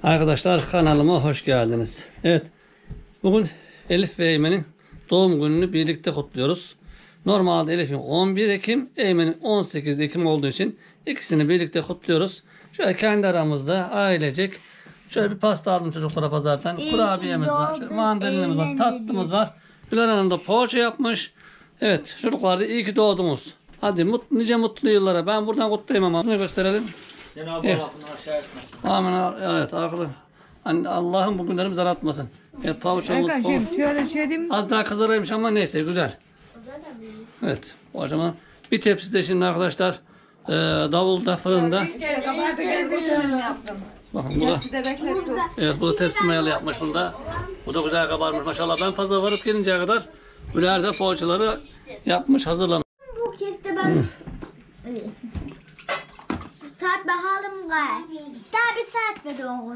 Arkadaşlar kanalıma hoş geldiniz. Evet, bugün Elif ve Eymen'in doğum gününü birlikte kutluyoruz. Normalde Elif'in 11 Ekim, Eymen'in 18 Ekim olduğu için ikisini birlikte kutluyoruz. Şöyle kendi aramızda ailecek şöyle bir pasta aldım çocuklara pazardan. Kurabiyemiz var, mandalinimiz var, tatlımız var. Güler Hanım da poğaça yapmış. Evet, çocuklar da iyi ki doğdunuz. Hadi nice mutlu yıllara. Ben buradan kutlayayım ama. Bunu gösterelim. Cenab-ı Evet. Allah bunu aşağı etmesin. Amin. Evet, arkadaşlar. Allah'ım bu günlerimizi aratmasın. Evet, poğaçamız az daha kızaraymış ama neyse güzel. Evet, poğaçama bir tepsi de şimdi arkadaşlar davulda, fırında. Bakın bu da. Evet, bu da tepsi mayalı yapmış bunda. Bu da güzel kabarmış maşallah. Ben pazara varıp gelinceye kadar Güler de poğaçaları yapmış, hazırlamış. Bu kefte ben... Saat bakalım gayet. Daha bir saat ve doğru.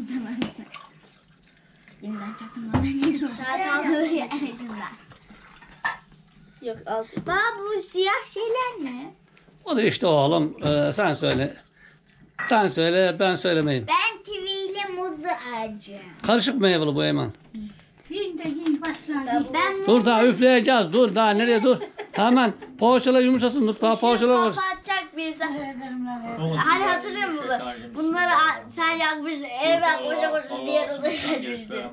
Yeniden çaktım bana. Saat 6 en azından. Yok 6. Baba bu siyah şeyler ne? O da işte oğlum. Sen söyle. Sen söyle, ben söylemeyeyim. Ben kiviyle muzlu ağacı. Karışık meyveli bu Eymen. Yiyin başlar. Ben Dur daha üfleyeceğiz. Dur daha nereye dur. Hemen poğaçalar yumuşasın. Dur daha poğaçalar var. kapatacak birisi. Hani hatırlıyor musun? Bunları sen yakmışsın. Eve yakmışsın diye odaya kaçmıştı.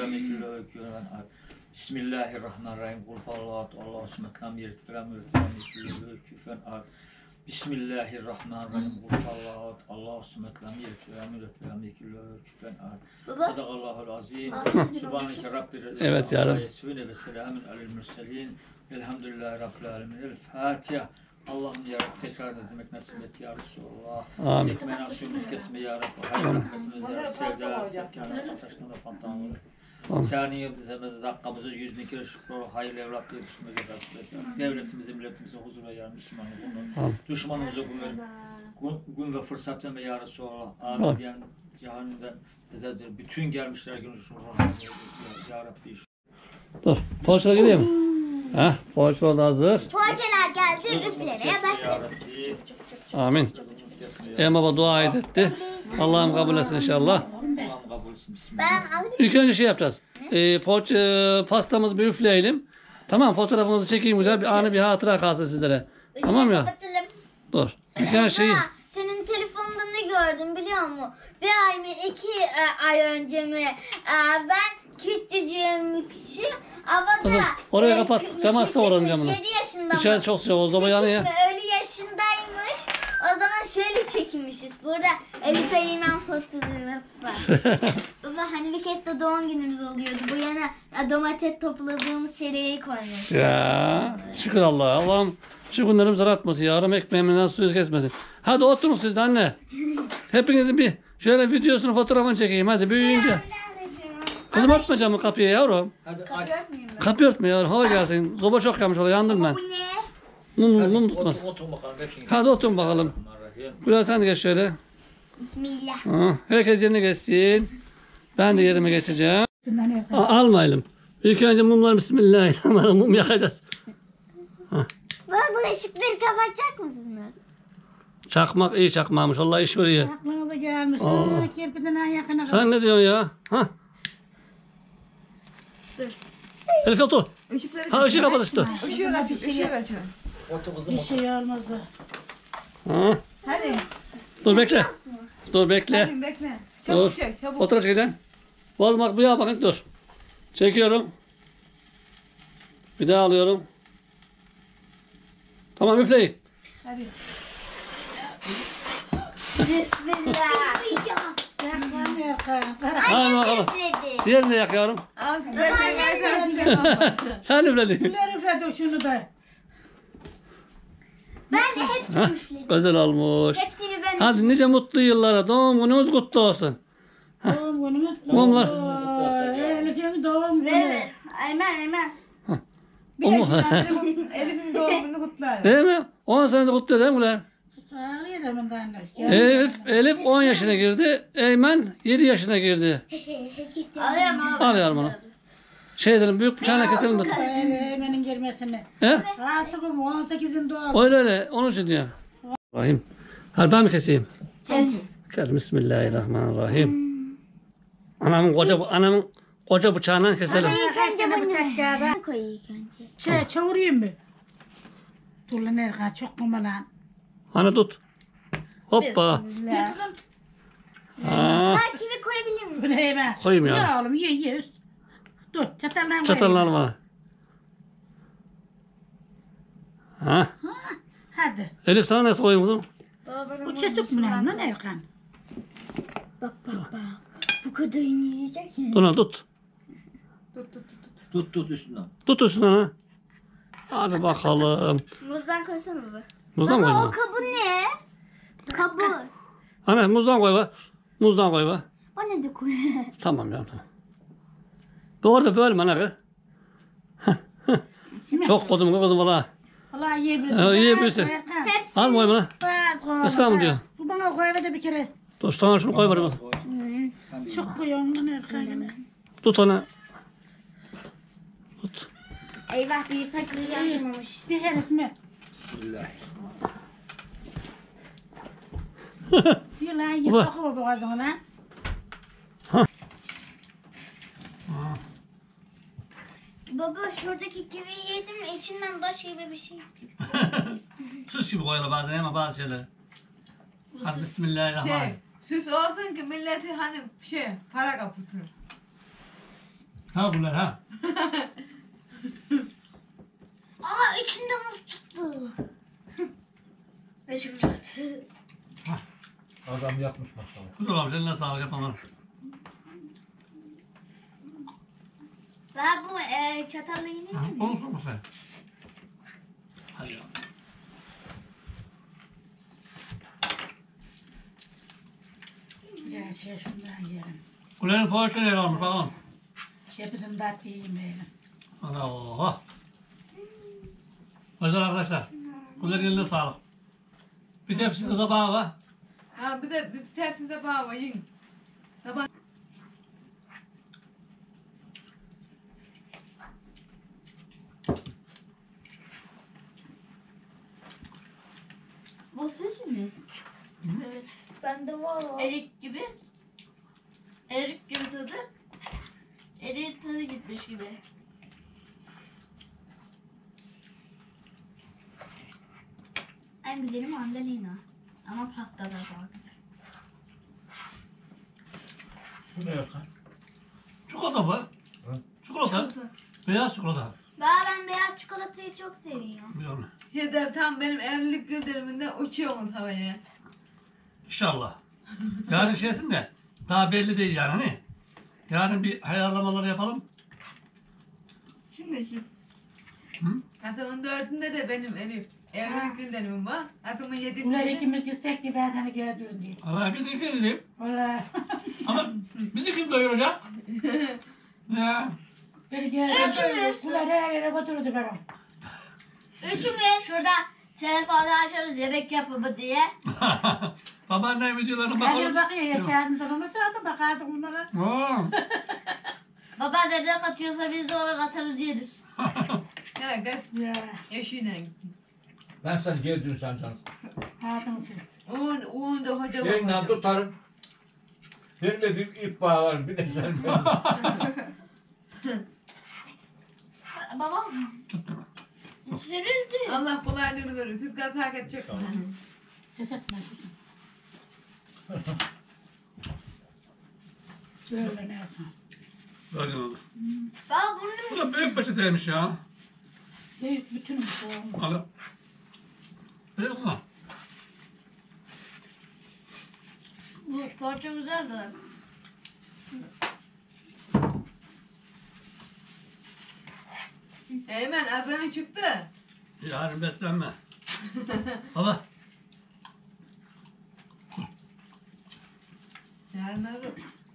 Bismillahirrahmanirrahim. Kul fallahu Allahu samet lam yelid ve lam yulad ve lam yekun lahu kufuven ahad. Bismillahirrahmanirrahim. Kul fallahu Allahu samet lam yelid ve lam yulad ve lam yekun lahu kufuven ahad. Sadakallahul azim. Subhaneke rabbil izzati. Evet yarım. Ve selamun alel murselin. Elhamdülillahi rabbil alamin. El Fatiha. Allah'ım ya Rabbi tekrar etmek nasip et ya Resulallah. Amin. Ekmeğin asıyoruz kesme ya Rabbi. Hayır rahmetimiz ya Rabbi. Sevda, sekânat, taşlarına fantanları. Saniye bizemede dakikamızı 100.000 kere şükür ol. Hayırlı evlatlı yetişmeye nasip et. Devletimize, milletimize huzur ve yardım Müslümanı bulun. Düşmanımıza gün ve fırsat verme ya Resulallah. Amin diyen cehennemden ezeldir. Bütün gelmişler günü ya Rabbi. Dur. Poğaçalar gidiyor mu? Heh, poğaçalar da hazır. Poğaçalar geldi üflemeye başladı. Amin. Baba dua etti. Allah'ım kabul etsin inşallah. Ben alayım. İlk önce şey yapacağız. Pastamızı bir üfleyelim. Tamam, fotoğrafımızı çekeyim güzel bir anı bir hatıra kalsın sizlere. Tamam ya. Kapatalım. Dur. Bir kere şeyi. Baba, senin telefonunda ne gördüm biliyor musun? Bir ay mı 2 ay önce mi? Ben küçücüğümüşüm. Kızım Havada. oraya kapat. Cam hasta oranın camını. 7 yaşında İçeride mı? çok sıcak oldu ama yani ya. Ölü yaşındaymış. O zaman şöyle çekilmişiz. Burada Elif Eymen fotoğrafı var. Baba hani bir kez de doğum günümüz oluyordu. Bu yana domates topladığımız şeyleri koymuş. Ya şükür Allah'a. Allah'ım şu günlerimizi aratmasın. Yarım ekmeğimden suyu kesmesin. Hadi oturun siz de anne. Hepinizin bir şöyle videosunu fotoğrafını çekeyim. Hadi büyüyünce. Kızım örtme camı kapıyı yavrum. Hadi aç. Kapıyı örtme yavrum. Hava gelsin. Zoba çok yanmış orada. Yandım ben. Bu ne? Mum tutmaz. Otur bakalım. Hadi oturun bakalım. Güler sen de geç şöyle. Bismillah. Herkes yerine geçsin. Ben de yerime geçeceğim. Almayalım. İlk önce mumlar bismillahirrahmanirrahim. Mum yakacağız. Baba bu ışıkları kapatacak mısınız? Çakmak iyi çakmamış. Vallahi iş veriyor. Aklınıza gelmiş. Kirpiden yakına Sen ne diyorsun ya? Ha? Dur. Elif otur. Ha ışığı kapat işte. Işığı aç. bir şey olmazdı. Ha. Hadi. Dur bekle. Dur bekle. Hadi bekle. Dur. Çabuk çek, çabuk. Fotoğraf çekeceksin. Bozmak bu ya bakın dur. Çekiyorum. Bir daha alıyorum. Tamam üfleyin. Hadi. Bismillah. Hadi bakalım. Üfledi. Diğerini de yakıyorum. Al, ver. Sen üfledin. Güler üfledi şunu da. Ben de hepsini üfledim. Güzel olmuş. Hepsini ben Hadi nice mutlu yıllara. Doğum günümüz kutlu olsun. Doğum günümüz. Mumlar. Elif'in doğum günü. Evet. Aynen. Bir yaşından Elif'in doğum gününü kutlar. Değil mi? 10 senede kutlu değil mi ulan? Sağlıyor da bundan. Elif 10 yaşına girdi. Eymen 7 yaşına girdi. Alıyorum abi. Al yavrum onu. Şey edelim, büyük bıçağına keselim de. Eymen'in girmesini. He? Artık 18'in doğum. Öyle. Onun için diyor. Rahim. Hadi ben mi keseyim? Kes. Bismillahirrahmanirrahim. Anamın koca bıçağından keselim. Kaç tane bıçak kağıda. Koy ilk önce. Çoğurayım mı? Dur lan Erkan çok kumalan. Ana tut. Hoppa. Ne kızım? Ha, Ha kivi koyabilir misin? Bu ne be? Koyayım ya. Ya oğlum ye üst. Dur çatallan koy. çatallarını bana. Ha. Hadi. Elif sana nasıl koyayım kızım? Baba bana Bu kesik mi lan Erkan? Bak. Bu kadar yiyecek ya. Dur tut. Tut üstünden. Tut üstünden ha. Hadi bakalım. Muzdan koysana baba. Muzdan koy Baba o bana. kabuğu ne? Kabuğu. Ana muzdan koy bak. Muzdan koy bak. O ne de koy? Tamam ya tamam. Doğru da bölme ana kız. Çok kozum kızım valla. Allah yiyebilirsin. Yiyebilirsin. Erkan. Al koy bana. Bak oğlum. Estağfurullah diyor. Bu bana koy de bir kere. Dur sana şunu koy bana. Çok koyuyorum lan Erkan. Tut onu. Tut. Eyvah bir sakın yapmamış. Bir herif mi? Bismillah. Yılan ye Ulan. sokuyor boğazına lan. Baba şuradaki kiviyi yedim içinden taş gibi bir şey. Süs gibi koyuyorlar bazen ama bazı şeyleri. Hadi bismillahirrahmanirrahim. Süs olsun ki milleti hani para kapatır. Ha bunlar ha. Ama içinde muz çıktı. Ve çıktı. Adam yapmış maşallah. Güzel olmuş eline sağlık yapamam. Ben bu çatalla yine Onu sorma sen. Hadi ya. Ya şundan yiyelim. Kulenin poğaça ne olmuş bakalım. Hepsini tatlı yemeyelim. Ana oha. Güzel arkadaşlar. Kulenin eline sağlık. Bir tepsi de tabağı var. Ha bir de bir tepside bağ var yiyin. Tabak. Bu ses mi? Evet. Bende var o. Erik gibi. Erik gibi tadı. Erik tadı gitmiş gibi. En güzeli mandalina. Ama pasta da daha güzel. Bu ne yaptın? Çikolata bu. Çikolata. Beyaz çikolata. Ben beyaz çikolatayı çok seviyorum. Biliyorum. Ya da tam benim evlilik yıl dönümünde uçuyorsunuz havaya. İnşallah. Yarın şeysin de daha belli değil yani hani. Yarın bir ayarlamaları yapalım. Şimdi şu. Hı? Atımın 4'ünde de benim evlilik yıl dönümüm var. Atımın Bunlar 7'sinde de. ikimiz gitsek de ben sana geri dön diye. Allah biz ikimiz Valla. ama bizi kim doyuracak? Ya. Beni geri dön. Bunlar her yere götürdü beni. Üçümüz şurada telefonda açarız yemek yap baba diye. Babaannem videolarına Her yer bakalım. bakıyor yaşadım durumunu sağdım bakardım bunlara. Oo. Baba devre katıyorsa biz de ona katarız yeriz. Ya gel Ya. eşiyle gittim. Ben sana geri dün sen canım. Hatım için. Un da hoca Elinden var. tutarım. Benim de bir ip bağlarım bir de sen. Babam sürüldü. Allah kolaylığını verir. Siz gaz hak edecek mi? Ses etme. Böyle ne yapalım? Gördün onu. Baba Bu da büyük peçeteymiş ya. Büyük bütün bir şey olmuş. Al. Biliyor musun? bu parça güzel de. Eymen adın çıktı. Yarın beslenme. Baba. Yarın adı.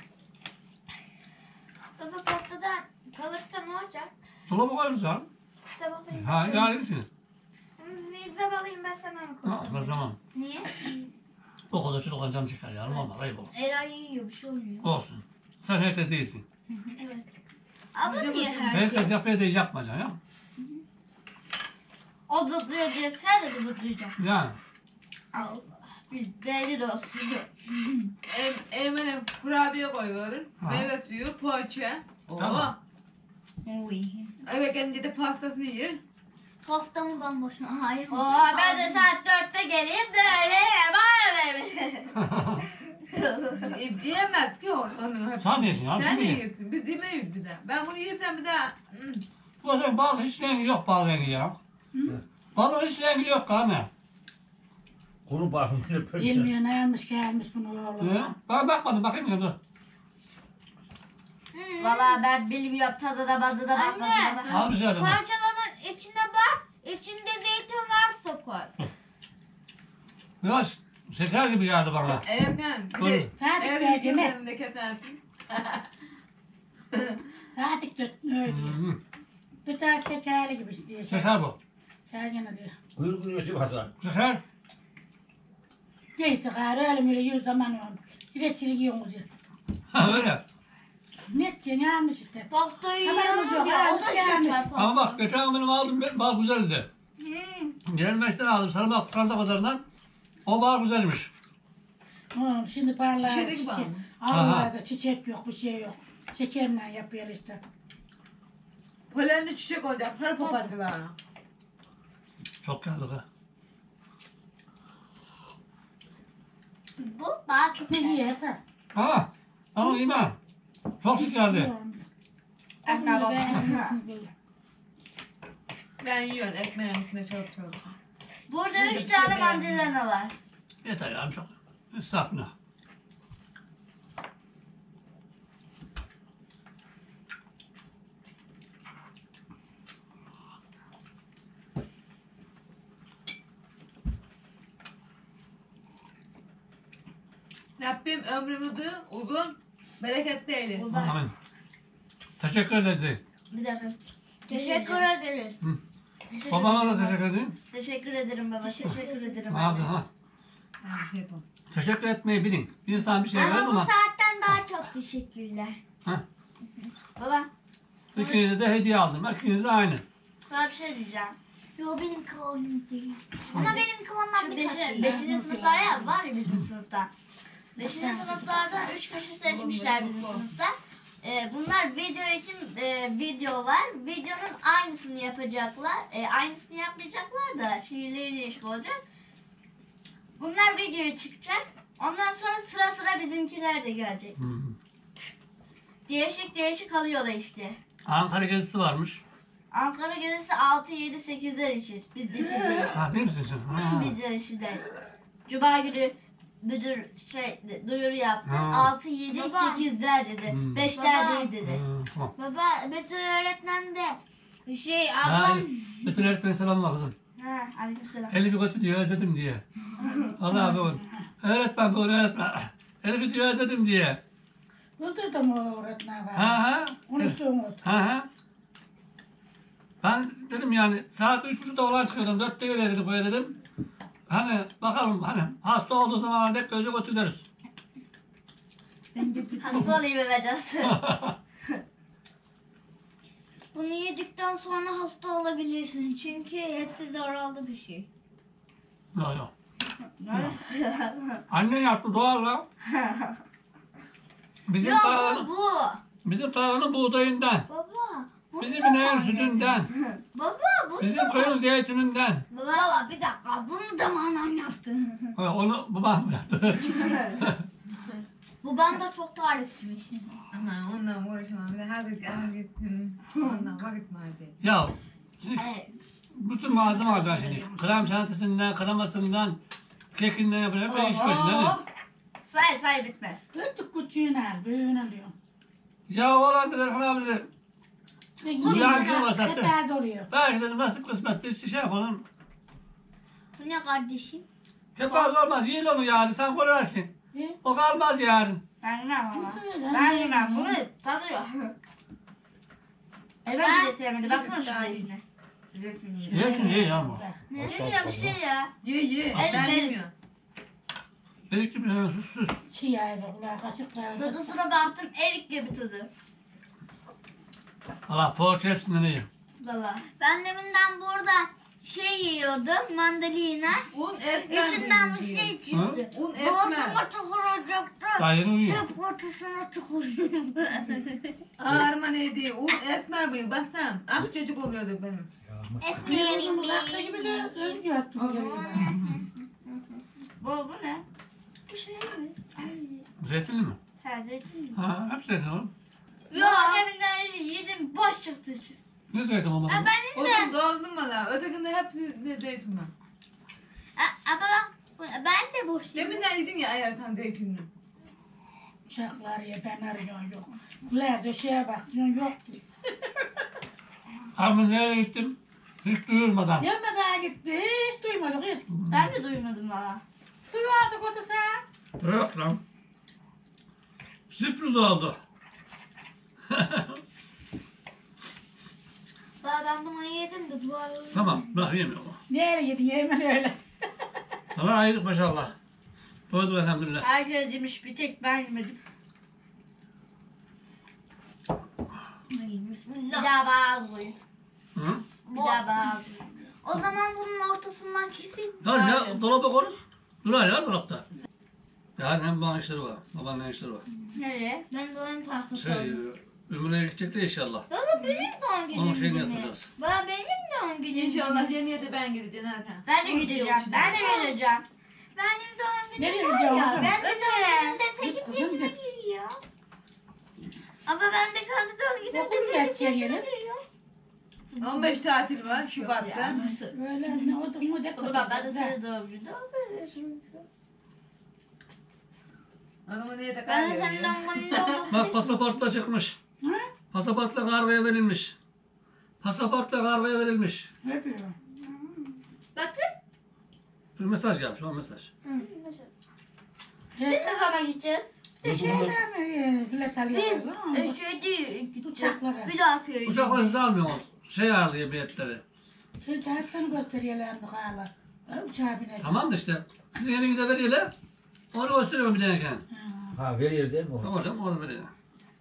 Baba pastadan kalırsa ne olacak? Dolaba koyarız ya. İşte bakayım. Ha yarın Bir de alayım ben sana mı Ha, ben zaman. Niye? O kadar çocukların canı çeker yarın olmaz ayıp olur. Eray yiyor bir şey olmuyor. Olsun. Sen herkes değilsin. Evet. Abla niye her? Herkes yapıyor diye yapmayacaksın ya. O zıplıyor diye sen de zıplayacaksın. Yani. Allah. Bir belli de olsun. Eymen'e Kurabiye koyuyorum. Ha. Meyve suyu, poğaça. Oo. Tamam. Uy. Eve gelince de pastasını yer. Pastamı ben boşuna. Hayır. Oo, ben de saat 4'te geleyim böyle. Yiyemez ki onu. Sen diyorsun ya. Sen de Değil mi? yersin. Biz yemeyiz bir daha. Ben bunu yersem bir daha. Bu sefer bal hiç rengi yok bal rengi ya. Balın hiç rengi yok kanka. Kuru bakım yapıyor. Bilmiyor ne almış gelmiş bunu He? oğlum. Ben bakmadım bakayım ya dur. Valla ben bilmiyorum tadına bazına bakmadım ama. Az bir şey dedim. Parçaların içine bak. İçinde zeytin varsa koy. Biraz şeker gibi geldi bana. Erken. Buyurun. Fatih Ev geldi mi? yıkıllarında kesersin. Fatih tut öyle diyor. Hı. Bir tane şekerli gibi diyor. Şeker bu. Şeker diyor. Kuyruk güneşi basar. Şeker. Neyse gayrı öyle böyle yüz zaman olmuş. Reçeli yiyoruz ya. Ha öyle. Ne edeceksin yanlış işte. Pastayı Haberimiz yok, yiyoruz ya o haberimiz da gelmiş. şeker Ama bak geçen gün benim aldım bal güzeldi. Gelmeşten aldım sarımsak pazarından. O bal güzelmiş. Oğlum şimdi parlayan Şişelik çiçek. var mı? Allah'da çiçek yok bir şey yok. Şekerle yapıyor işte. Polenli çiçek olacak. Sarı papatyalar. Çok geldi ha. Bu bana çok Ne güzel. iyi yeter. Ha. Ama İman. Çok şık geldi. Ekmeğe bak. Beğenmişsiniz. Ben yiyorum. Ekmeğin üstüne çok çok. Burada 3 tane mandalina var. Yeter yani çok. Estağfurullah. Rabbim ömrünüzü uzun, bereketli eylesin. Amin. Teşekkür ederiz. Bir dakika. Teşekkür ederiz. Hı. Teşekkür Babana da ederim. teşekkür edeyim. Teşekkür ederim baba. Teşekkür ederim. Ne yaptın ha? Afiyet olsun. Teşekkür etmeyi bilin. Bir insan bir şey verir Ama bu ama. saatten daha çok teşekkürler. Heh. Baba İkinize de hediye aldım. İkiniz de aynı. sana bir şey diyeceğim. Yo benim kavanoz değil. Ama benim kavanozdan bir kat değil. Beşinci 5. sınıflar ya var ya bizim sınıfta. 5. sınıflarda 3 kişi seçmişler bizim sınıfta. Bunlar video için video var. Videonun aynısını yapacaklar. Aynısını yapmayacaklar da şiirleri değişik olacak. Bunlar videoya çıkacak. Ondan sonra sıra sıra bizimkiler de gelecek. Hı. Değişik değişik alıyorlar işte. Ankara gezisi varmış. Ankara gezisi 6, 7, 8'ler için. Biz için değil. Ha değil misin sen? Ha. Bizler için değil. Cuma günü müdür duyuru yaptı. Ha. 6, 7, 8'ler dedi. Hmm. 5'ler değil dedi. Hı, tamam. Baba Betül öğretmen de Ha, ablam. bütün öğretmen selam var kızım. Ha, aleykümselam. Elif'i kötü diyor özledim diye. Allah abi oğlum. Öğretmen bu öğretmen. Elif'i diyor özledim diye. Buldurdum o öğretmen var. Ha ha. Konuştuğumuz. Ha ha. Ben dedim yani saat 3.30'da olan çıkıyordum. 4'te öyle dedim böyle dedim. Hani bakalım hani hasta olduğu zaman hep gözü götürürüz. Hasta olayım bebeceğiz. Bunu yedikten sonra hasta olabilirsin. Çünkü hepsi zararlı bir şey. Yok yok. Annen yaptı doğalla. Bizim Yok tarlanın, bu. bizim tarlanın buğdayından. Baba. Bu Bizim da ineğin var. sütünden. Baba bu Bizim da koyun zeytininden. Baba bir dakika. Bunu da mı anam yaptı? Ha, onu babam yaptı. Bu bana çok tarifmiş. Ama ondan uğraşamam. Bir de hadi gitsin. Ondan vakit mi harcayayım? Ya şimdi Evet. bütün malzeme alacaksın şimdi. Krem şantisinden, kremasından, kekinden yapıyor. Hep de iş başında değil mi? Say bitmez. Küçük küçüğünü al, büyüğünü alıyorum. Ya oğlan dedi falan dedi. Uyan kim var zaten? Yeter duruyor. Belki dedim nasip kısmet bir şey yapalım. Bu ne kardeşim? Kepaz olmaz. Yiyin onu yarın. Sen koyarsın. He? O kalmaz yarın. Ben yemem ama. Ben Ben yemem. Bunu tadıyor. Ben bile sevmedi. Baksana şu Daha iyi. zeytine. Zeytini yiyor. Ye ye ama. Ne bilmiyorum bir şey ya. Ye. Evet, Ben evet. yemiyorum. Dedik ki sus. Çiğ ayva, kulağı kaşık var. Tadısına baktım erik gibi tadı. Allah poğaça hepsinden iyi. Valla. Ben deminden burada şey yiyordum, mandalina. Un etmem İçinden bir benim şey diyor. çıktı. Un etmem. Boğazıma tıkıracaktı. Dayını uyuyor. Tıp kutusuna tükürdüm. Ağırma neydi? Un etmem benim. Baksam. Ak çocuk oluyordu benim. Esmeyelim Uzakta gibi de öyle yaptım. Bu ne? Bu şey mi? Zeytinli mi? Ha zeytin mi? Ha, hep zeytin oğlum. Yok deminden yedim boş çıktı. Ne zeytin olmadı? Ha, benim de. Odun doldum valla. Ötekinde hepsi de zeytinler. Ama ben de boş yedim. Deminden yedin ya ayarkan zeytinini. Uçaklar ya ben arıyorum yok. Güler döşeye bak diyorsun yok. Abi nereye gittim? Hiç duyurmadan. Yanına daha gitti hiç duymadık hiç. Ben de duymadım valla. Duymadık o da sen. Yok lan. Sürpriz oldu. Valla ben bunu yedim de duvarları. Tamam, bırak yemiyorum. Nereye yedin hemen öyle. Allah ayırdık maşallah. Doyduk elhamdülillah. Herkes yemiş bir tek ben yemedim. Bir daha bazı koyun. Hı? Bir daha bazı koyun. O zaman bunun ortasından kesin. Ya ne dolaba koyarız? Durar ya dolapta. Yani hem bana işleri var, babanın işleri var. Nereye? Ben de oyun tahtası Şey, Ümre'ye gidecek de inşallah. Baba benim doğum günüm. Onun şeyini yine. yapacağız. Baba benim doğum günüm. İnşallah yeniye de ben gideceğim Erkan. Ben de gideceğim. Ben de gideceğim. Benim doğum günüm Nereye var gidiyorsun ya. kızım? Ben de doğum günümde 8 Kızım yaşıma git. giriyor. Ama ben de kendi doğum günümde Okul 8 geçecek yaşıma yine. giriyor. 15 tatil var Şubat'ta. Öyle ne oldu mu de O zaman ben de senin doğum gününde 11 yaşıma giriyor. Adamı neye takar Ben de senin diyor. doğum gününde Bak 11 pasaportla çıkmış. Hı? Pasaportla kargoya verilmiş. Pasaportla kargoya verilmiş. Ne diyor? Bakın. Bir mesaj gelmiş, o mesaj. Biz ne zaman gideceğiz? Şeyler mi? Bilet alıyorlar. Biz şey değil. Uçaklara. Bir daha köye. Uçakla siz almıyorsunuz. Şey alıyor biletleri. Şey çağırsanı gösteriyorlar bu kadar. Uçağa binecek. Tamam da işte. Sizin elinize veriyorlar. Onu gösteriyorum bir deneyken. Ha veriyor değil mi o? Tamam hocam, orada veriyor.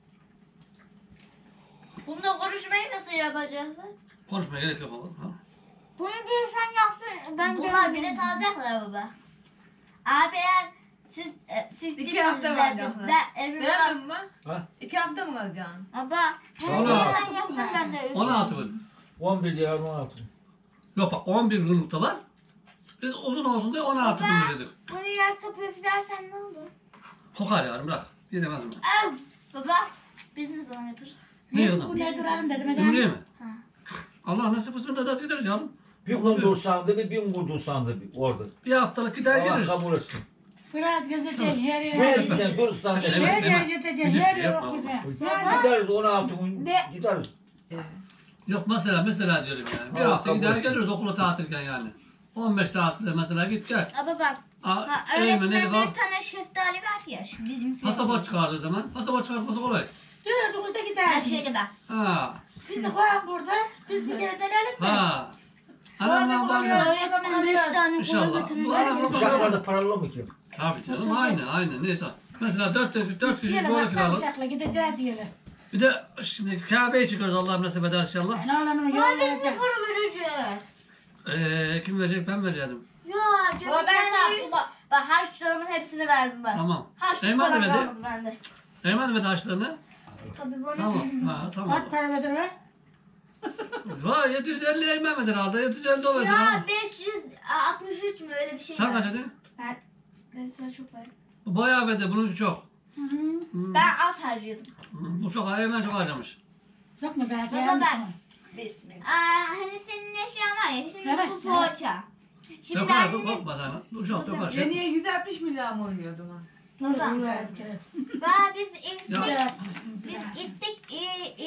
Bunda konuşmayı nasıl yapacağız? Konuşmaya gerek yok oğlum. Ha. Bunu bir sen yapsın. Bunlar bilet alacaklar baba. Abi eğer siz İki hafta kalacaklar. Ben evime Değil mi? Ha? 2 hafta mı kalacaksın? Baba hem Vallahi. de sen yapsın ben de. 16 gün. 11 lira 16. Yok bak 11 günlük de var. Biz uzun olsun diye 16 gün dedik. Bunu yakıp üflersen ne olur? Kokar yani bırak. Gidemez mi? Av! Baba biz ne zaman yaparız? Ne Bu kızım? ne duralım dedim. Ümriye mi? Ha. Allah nasip kısmet ederse gideriz yavrum. Bir gün dursan da bir gün dursan da orada. Bir haftalık gider Allah geliriz. kabul etsin. Biraz gezeceksin her Ne yere. gideceksin dursan da. Evet, Her yer evet. gezeceksin. Bir Her de- yer yapma. okuyacaksın. Gideriz 16 gün Be- gideriz. Yok mesela diyorum yani. Bir Allah hafta kabul gider etsin. geliriz okula tatilken yani. 15 tatilde mesela git gel. Aa bak. Ha, Eymen öğretmen eli kal. bir tane şeftali var ya şu bizim. Pasaport çıkardığı zaman. Pasaport çıkartması kolay. Dördümüzde Ha gideriz. şöyle bak. Ha. Bizi koyun burada. Biz bir kere denelim mi? Ha. Anamdan Orada var. Öğretmen 5 tane kola İnşallah. götürür. Bu anamdan Uçaklarda paralı mı ki? Tabii canım aynı neyse. Mesela 4 kişi Yine böyle bak kiralık. uçakla gideceğiz diyelim. Bir de şimdi Kabe'ye çıkıyoruz Allah nasip eder inşallah. Ne olanın Baba yol biz ne verecek. para vereceğiz? Kim verecek ben vereceğim. Ya canım ben sana bak harçlarımın hepsini verdim ben. Tamam. Harçlık Eymen de para verdi. kalmadı bende. Eymen de verdi harçlarını. Tabii bana. Tamam. Ha tamam. Kaç para verir mi? Vay 750 Eymen verdi aldı. 750 o verdi. Ya aldı. 563 mü öyle bir şey Sen var. kaç dedin? Ben sana çok verdim. Bu bayağı verdi. Bunun çok. Ben az harcadım. Bu çok. Eymen çok harcamış. Yok mu belki? Baba yanlış ben. mı? Hani senin eşyan var ya şimdi Evet, bu poğaça. Şimdi Yok abi annemin bakma sana. Bu çok döker. Şey. Yeniye 160 milyar mı oynuyordu mu? Dur dur. Tamam. dur. Baba biz ilk Ya. biz gittik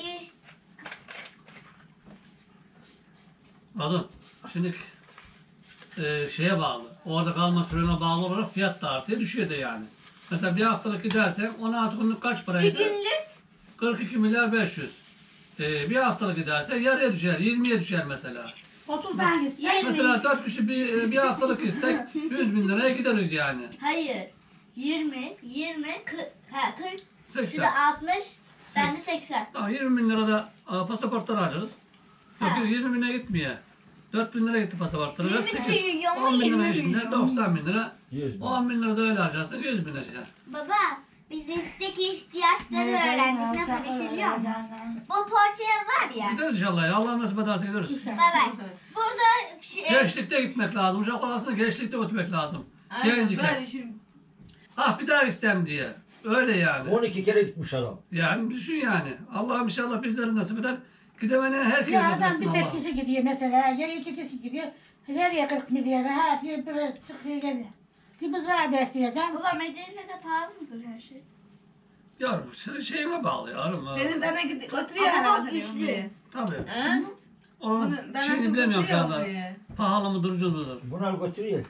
Kadın. Şimdi şeye bağlı. Orada kalma sürene bağlı olarak fiyat da artıyor. Düşüyor da yani. Mesela bir haftalık gidersen 16 günlük kaç bir paraydı? günlük 42 milyar 500. Bir haftalık giderse yarıya düşer. 20'ye düşer mesela. 30'dan gitsin. Mesela 4 kişi bir haftalık gitsek 100 bin liraya gideriz yani. hayır 20 40 80. şimdi 60 ben de 80. Daha 20 bin lirada pasaportları harcarız. Yok Ha. 20 bine gitmiyor. 4.000 lira gitti pasaportları. 20 ama 10 bin lira 20 içinde milyon. 90 bin lira. 100 bin. 10 bin lira da öyle harcarsın 100 bin lira çıkar. Baba biz istek ihtiyaçları öğrendik. Nasıl düşünüyor musun? Bu poğaça var ya. Gideriz inşallah ya. Allah nasip ederse gideriz. Baba burada Gençlikte gitmek lazım. Uşaklar aslında gençlikte götürmek lazım. Gencikler. Ben şimdi Ah bir daha istem diye. Öyle yani. 12 kere gitmiş adam. Yani düşün yani. Allah'ım inşallah bizleri nasip eder. Gidemene herkese Ya nasip adam etsin bir tek Allah. kişi gidiyor mesela, ya iki kişi gidiyor. Nereye 40 milyar, ha diye böyle çıkıyor geliyor. Bir bızağı besliyor adam. Baba Medine'de pahalı mıdır her şey? Yavrum senin şeyine bağlı yavrum. senin dana götürüyor Ama herhalde bak, diyorum üçlü. buraya. Tabii. Ha? Onun Bunu dana şeyini çok bilemiyorum şu götürüyor anda. buraya. Pahalı mıdır ucuz mudur? Bunlar götürüyor.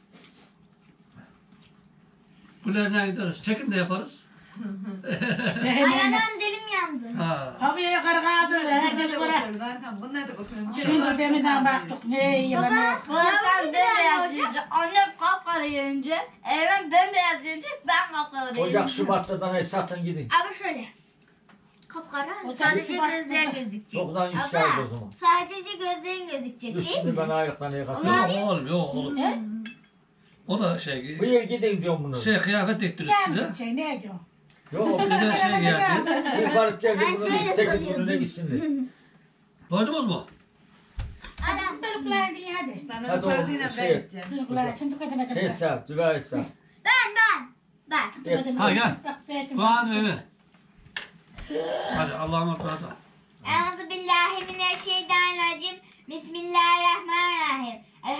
Kullerine gideriz. Çekim de yaparız. Ay anam dilim yandı. Ha. Havaya kargadı, Bunlar da herkes bırak. götürüyor. Berkan, bunlar da götürüyor. Şimdi deminden baktık, ne yalan. Sen bembeyaz yiyince, annem kapkara yiyince, evim bembeyaz yiyince ben kapkara Ocak yiyince. Şubat'ta da satın gidin. Ama şöyle. Kapkara. O Sadece tabii ki gözler bak- gözükecek. Çoktan Ama yükseldi o zaman. sadece gözlerin gözükecek değil Üstünde mi? ben ayaklarına Ama- yıkatıyorum. Yok oğlum yok oğlum. Ne? O da Bu yıl gidin diyorum bunu. kıyafet diktirir size. Geldi şey, ne diyor? Yok Bir de giyersiniz. bir varıp geldi Ben bunu şöyle 8 soruyorum. gününe gitsin diye. Doydunuz mu? Anam. Çocuklar diye hadi. Ben Hadi o parasıyla oğlum, ben şey. gideceğim. Çocuklar şimdi kademe Şey kademe. sağ, düve sağ. Ben. Ha, gel. Bak, zeytin Doğan bak. evi. Hadi Allah'a emanet ol. Euzubillahimineşşeytanirracim. Bismillahirrahmanirrahim.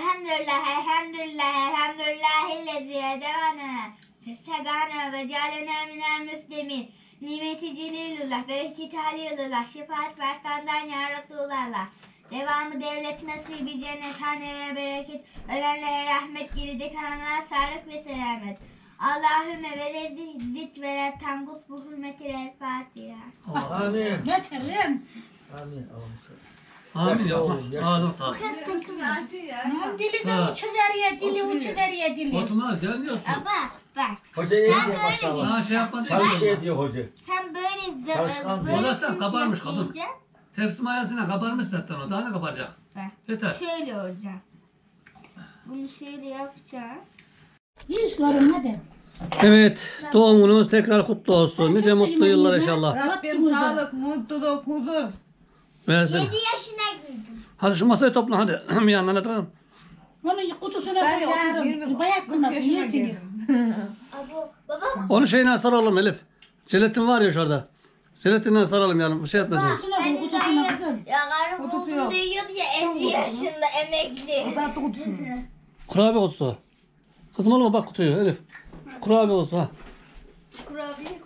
Elhamdülillahillezi hedana. Fessegana ve cealena minel müslimin. Nimeti celilullah, bereketi halilullah, şefaat berkandan ya Resulallah. Devamı devlet nasibi cennet, hanelere bereket, ölenlere rahmet, geride kalanlara sağlık ve selamet. Allahümme ve lezzit ve la tangus bu hürmetil el Fatiha. Amin. Ne terim? Amin. Amin ya. Oğlum, ya. Ağzına sağlık. Artı ya. Aman dili de Ha. uçuveriyor, dili uçuveriyor dili. Oturmaz ya diyorsun. Ama bak Hoca iyi Ben diyor böyle maşallah. Ha şey yapma Çalışıyor diyor. şey diyor hoca. sen böyle Çalışkan böyle O zaten kabarmış simsiyah kadın. giyeceksin. Tepsi mayasına kabarmış zaten o. Daha ne kabaracak? Bak. Yeter. Şöyle olacak. Bunu şöyle yapacağım. Yüzlerim hadi. Evet. Doğum günümüz tekrar kutlu olsun. Nice mutlu yıllar inşallah. Rabbim sağlık, mutluluk, huzur. Versin. 7 yaşına girdim. Hadi şu masayı topla hadi. Bir yandan atalım. Onun kutusuna Ben de koyarım. 31 Bayatsınlar, yaşıma yersiniz. girdim. Abo, baba Onu şeyine saralım Elif. Jelatin var ya şurada. Jelatinden saralım yani. Bir şey etmesin. Kutusuna koy, hani kutusuna dayı koy. ya karım Kutusu oldum yok. diyordu ya 50 yaşında emekli. Ben kutusu. Kurabiye kutusu. Kızım oğlum bak kutuyu Elif. Kurabiye kutusu ha. Kurabiye